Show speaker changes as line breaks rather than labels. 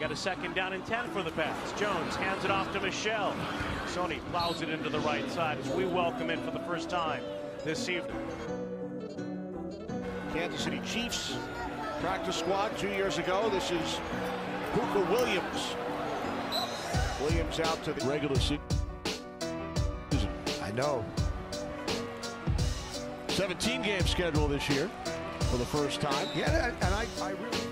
Got a 2nd down and 10 for the pass. Jones hands it off to Michel. Sony plows it into the right side as we welcome in for the first time this evening.
Kansas City Chiefs practice squad 2 years ago. This is Hooker Williams. Williams out to the regular season.
I know.
17 game schedule this year for the first time.
Yeah, and I really